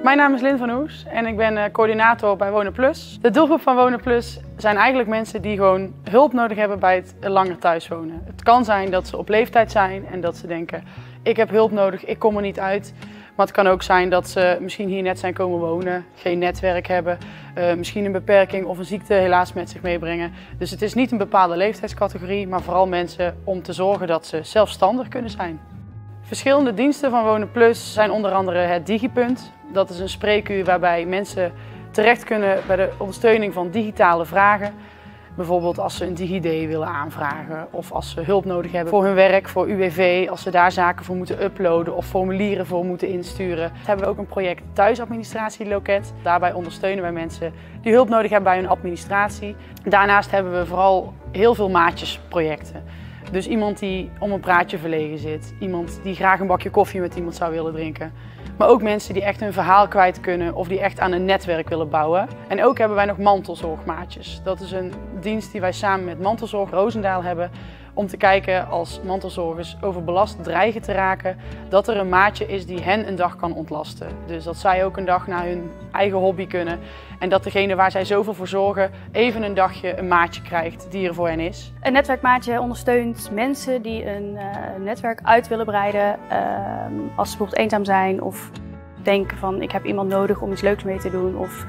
Mijn naam is Lynn van Oes en ik ben coördinator bij Wonen Plus. De doelgroep van Wonen Plus zijn eigenlijk mensen die gewoon hulp nodig hebben bij het langer thuiswonen. Het kan zijn dat ze op leeftijd zijn en dat ze denken, ik heb hulp nodig, ik kom er niet uit. Maar het kan ook zijn dat ze misschien hier net zijn komen wonen, geen netwerk hebben, misschien een beperking of een ziekte helaas met zich meebrengen. Dus het is niet een bepaalde leeftijdscategorie, maar vooral mensen om te zorgen dat ze zelfstandig kunnen zijn. Verschillende diensten van Wonen Plus zijn onder andere het Digipunt. Dat is een spreekuur waarbij mensen terecht kunnen bij de ondersteuning van digitale vragen. Bijvoorbeeld als ze een DigiD willen aanvragen of als ze hulp nodig hebben voor hun werk, voor UWV, als ze daar zaken voor moeten uploaden of formulieren voor moeten insturen. We hebben ook een project Thuisadministratieloket. Daarbij ondersteunen wij mensen die hulp nodig hebben bij hun administratie. Daarnaast hebben we vooral heel veel maatjesprojecten. Dus iemand die om een praatje verlegen zit, iemand die graag een bakje koffie met iemand zou willen drinken. Maar ook mensen die echt hun verhaal kwijt kunnen of die echt aan een netwerk willen bouwen. En ook hebben wij nog mantelzorgmaatjes. Dat is een dienst die wij samen met Mantelzorg Roosendaal hebben om te kijken als mantelzorgers overbelast dreigen te raken, dat er een maatje is die hen een dag kan ontlasten. Dus dat zij ook een dag naar hun eigen hobby kunnen en dat degene waar zij zoveel voor zorgen even een dagje een maatje krijgt die er voor hen is. Een netwerkmaatje ondersteunt mensen die een netwerk uit willen breiden als ze bijvoorbeeld eenzaam zijn of denken van ik heb iemand nodig om iets leuks mee te doen of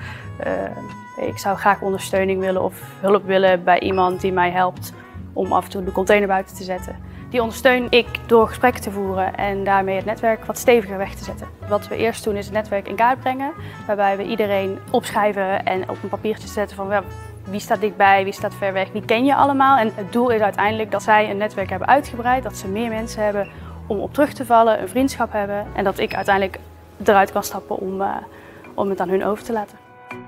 ik zou graag ondersteuning willen of hulp willen bij iemand die mij helpt om af en toe de container buiten te zetten. Die ondersteun ik door gesprekken te voeren en daarmee het netwerk wat steviger weg te zetten. Wat we eerst doen is het netwerk in kaart brengen, waarbij we iedereen opschrijven en op een papiertje zetten van wie staat dichtbij, wie staat ver weg, wie ken je allemaal. En het doel is uiteindelijk dat zij een netwerk hebben uitgebreid, dat ze meer mensen hebben om op terug te vallen, een vriendschap hebben en dat ik uiteindelijk eruit kan stappen om het aan hun over te laten.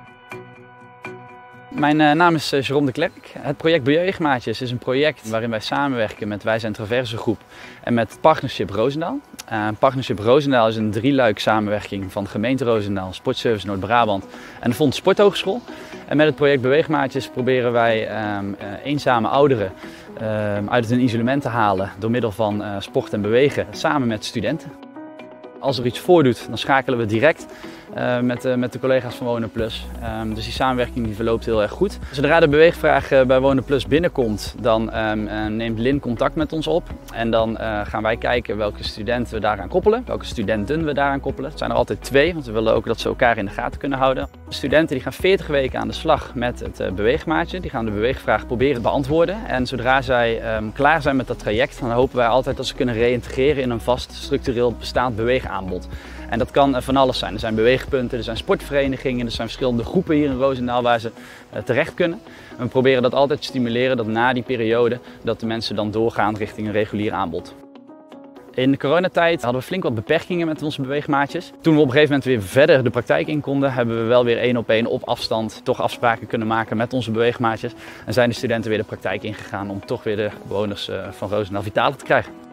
Mijn naam is Jerome de Klerk. Het project Beweegmaatjes is een project waarin wij samenwerken met Wij Zijn Traverse Groep en met Partnership Roosendaal. Partnership Roosendaal is een drieluik samenwerking van de gemeente Roosendaal, Sportservice Noord-Brabant en de Fonds Sporthogeschool. En met het project Beweegmaatjes proberen wij eenzame ouderen uit hun isolement te halen door middel van sport en bewegen samen met studenten. Als er iets voordoet, dan schakelen we direct met de collega's van Wonen Plus. Dus die samenwerking die verloopt heel erg goed. Zodra de beweegvraag bij Wonen Plus binnenkomt, dan neemt Lynn contact met ons op. En dan gaan wij kijken welke studenten we daaraan koppelen, welke studenten we daaraan koppelen. Het zijn er altijd 2, want we willen ook dat ze elkaar in de gaten kunnen houden. De studenten die gaan 40 weken aan de slag met het beweegmaatje. Die gaan de beweegvraag proberen te beantwoorden. En zodra zij klaar zijn met dat traject, dan hopen wij altijd dat ze kunnen reïntegreren in een vast structureel bestaand beweegaanbod. En dat kan van alles zijn. Er zijn beweegpunten, er zijn sportverenigingen, er zijn verschillende groepen hier in Roosendaal waar ze terecht kunnen. En we proberen dat altijd te stimuleren dat na die periode dat de mensen dan doorgaan richting een regulier aanbod. In de coronatijd hadden we flink wat beperkingen met onze beweegmaatjes. Toen we op een gegeven moment weer verder de praktijk in konden, hebben we wel weer 1-op-1 op afstand toch afspraken kunnen maken met onze beweegmaatjes. En zijn de studenten weer de praktijk ingegaan om toch weer de bewoners van Roosendaal vitaler te krijgen.